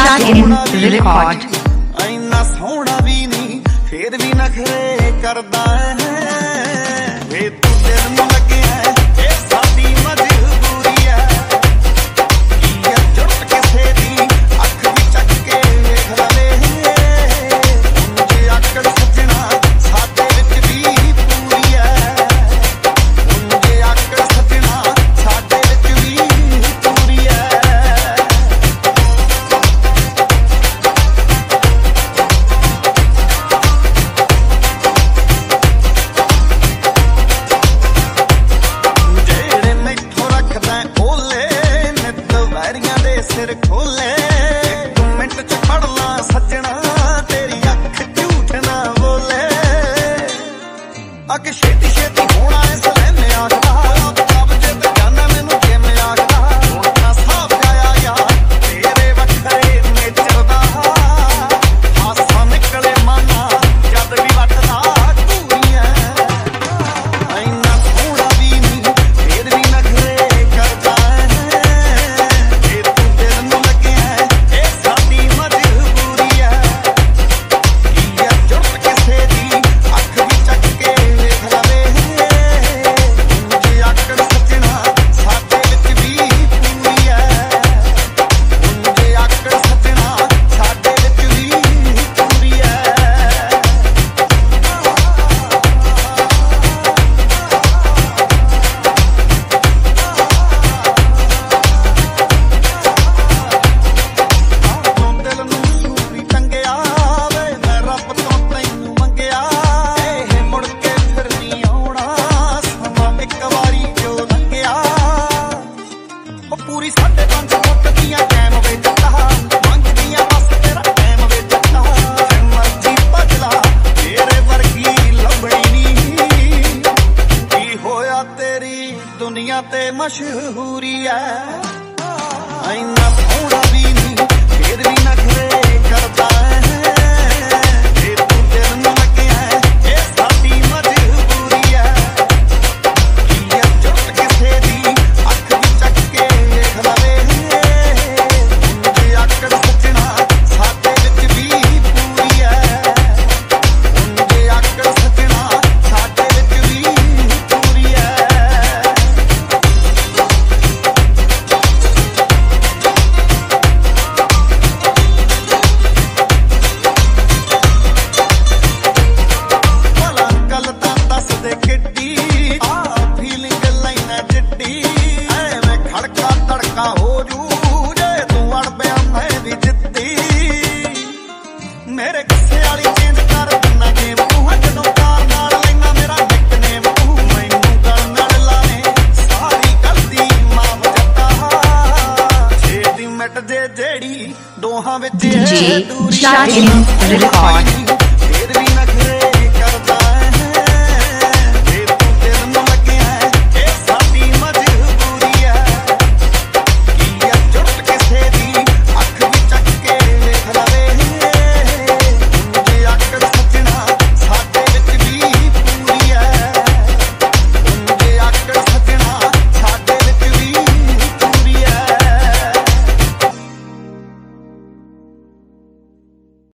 starting the record. ਇੰਨਾ ਸੋਹਣਾ ਵੀ ਨਹੀਂ ਫੇਰ ਵੀ ਨਖਰੇ ਕਰਦਾ ਹੈ ਵੇ ਤੂੰ ਦਿਲ ਨੂੰ ਲੱਗਿਆ ਇਹ ਸਾਡੀ ਮਜਬੂਰੀ ਹੈ ਇਹ ਜੁੱਟ ਕਿਸੇ ਦੀ ਅੱਖ ਵੀ ਚੱਕ ਕੇ ਵੇਖ ਲਵੇ ਮੁੰਡੇ ਆਕੜ ਸੱਜਣਾ ਸਾਡੇ ਵਿੱਚ ਵੀ ਪੂਰੀ ਹੈ ਮੁੰਡੇ ਆਕੜ ਸੱਜਣਾ ਸਾਡੇ ਵਿੱਚ ਵੀ ਪੂਰੀ ਹੈ सिर खोले मिंट च फड़ ला सजना तेरी अख झूठ ना बोले अग छेती छेती होना इस लैने आखदा कब जिद जाना मैनू जिम आखदा हुण तां साफ जाया यार तेरे वखरे नेचर दा हासा निकले माना जद भी वटदा घूरियां इन्ना सोहना भी नहीं फिर भी नखरे करदा पूरी 5.5 फुट दियां कैम वे जट्टा मंगदियां बस तेरा टाइम वे जट्टा मर्जी भजला तेरे वर्गी लभणी नी की होया तेरी दुनिया ते मशहूरी है इन्ना सोहना भी नहीं फिर भी नखरे करदा मेरे गुस्से वाली चेंज कर दिना गेम तू जदों कार नाल लेना मेरा निकनेम तू मैनू गल नाल लाने सारी गलती माफ जट्टा छेती मिट जे जेड़ी दोहां विच दूरी starting the record